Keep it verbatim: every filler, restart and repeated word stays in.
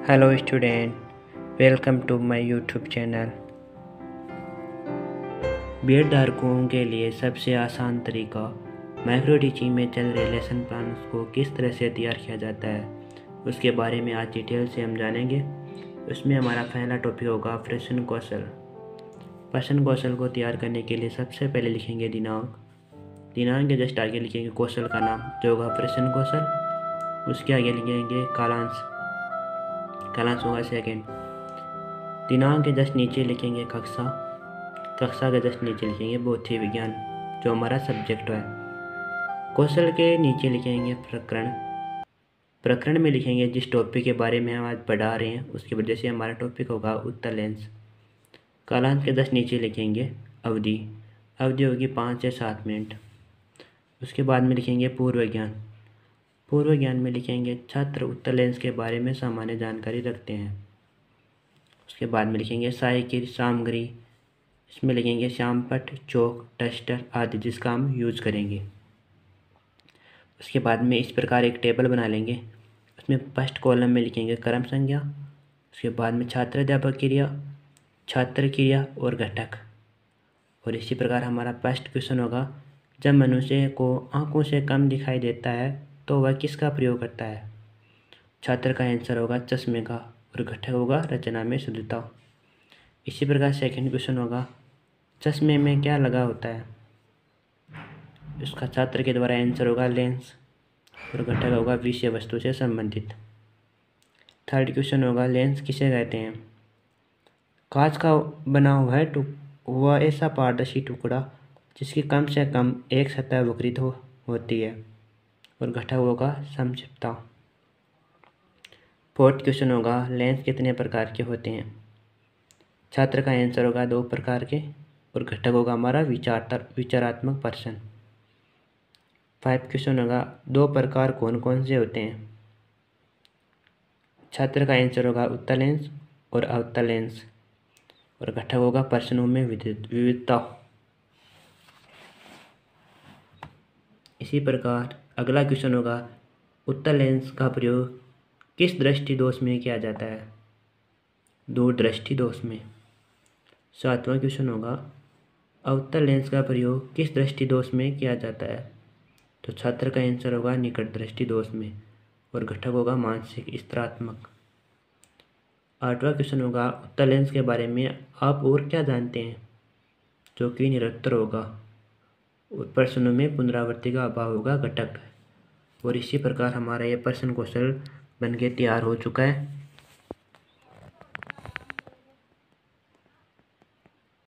Hello student, welcome to my YouTube channel. B Ed धारकों के लिए सबसे आसान तरीका माइक्रो टीचिंग में चल रहे लेसन प्लान्स को किस तरह से तैयार किया जाता है, उसके बारे में आज डिटेल से हम जानेंगे। उसमें हमारा पहला टॉपिक होगा प्रश्न कौशल। प्रश्न कौशल को तैयार करने के लिए सबसे पहले लिखेंगे दिनांक। दिनांक के जस्ट आगे लिखेंगे कौशल का नाम जो होगा प्रश्न कौशल। उसके आगे लिखेंगे कालांश, कालांश होगा सेकेंड। दिनांक के जस्ट नीचे लिखेंगे कक्षा, कक्षा के जस्ट नीचे लिखेंगे भौतिक विज्ञान जो हमारा सब्जेक्ट है। कौशल के नीचे लिखेंगे प्रकरण, प्रकरण में लिखेंगे जिस टॉपिक के बारे में हम आज पढ़ा रहे हैं उसकी वजह से हमारा टॉपिक होगा उत्तर लेंस। कालांश के जस्ट नीचे लिखेंगे अवधि, अवधि होगी पाँच से सात मिनट। उसके बाद में लिखेंगे पूर्व ज्ञान, पूर्व ज्ञान में लिखेंगे छात्र उत्तर लेंस के बारे में सामान्य जानकारी रखते हैं। उसके बाद में लिखेंगे सहायक की सामग्री, इसमें लिखेंगे श्यामपट्ट, चौक, डस्टर आदि जिसका हम यूज करेंगे। उसके बाद में इस प्रकार एक टेबल बना लेंगे। उसमें फर्स्ट कॉलम में लिखेंगे क्रम संज्ञा, उसके बाद में छात्र अध्यापक क्रिया, छात्र क्रिया और घटक। और इसी प्रकार हमारा फर्स्ट क्वेश्चन होगा जब मनुष्य को आंखों से कम दिखाई देता है तो वह किसका प्रयोग करता है। छात्र का आंसर होगा चश्मे का और घटक होगा रचना में शुद्धता। इसी प्रकार सेकंड क्वेश्चन होगा चश्मे में क्या लगा होता है, इसका छात्र के द्वारा आंसर होगा लेंस और घटक होगा विषय वस्तु से संबंधित। थर्ड क्वेश्चन होगा लेंस किसे कहते हैं। कांच का बना हुआ है टुक वह ऐसा पारदर्शी टुकड़ा जिसकी कम से कम एक सतह वक्रित हो होती है और घटक होगा समक्षिप्ता। फोर्थ क्वेश्चन होगा लेंस कितने प्रकार के होते हैं। छात्र का आंसर होगा दो प्रकार के और घटक होगा हमारा विचार विचारात्मक पर्सन। फाइव क्वेश्चन होगा दो प्रकार कौन कौन से होते हैं। छात्र का आंसर होगा उत्तल लेंस और अवतल लेंस और घटक होगा पर्सनों में विविधता। इसी प्रकार अगला क्वेश्चन होगा उत्तल लेंस का प्रयोग किस दृष्टि दोष में किया जाता है। दूरदृष्टि दोष में। सातवां क्वेश्चन होगा अवतल लेंस का प्रयोग किस दृष्टि दोष में किया जाता है। तो छात्र का आंसर होगा निकट दृष्टि दोष में और घटक होगा मानसिक स्तरात्मक। आठवां क्वेश्चन होगा उत्तल लेंस के बारे में आप और क्या जानते हैं, जो कि निरुत्तर होगा और प्रश्नों में पुनरावृत्ति का अभाव होगा घटक। और इसी प्रकार हमारा यह प्रश्न कौशल बन के तैयार हो चुका है।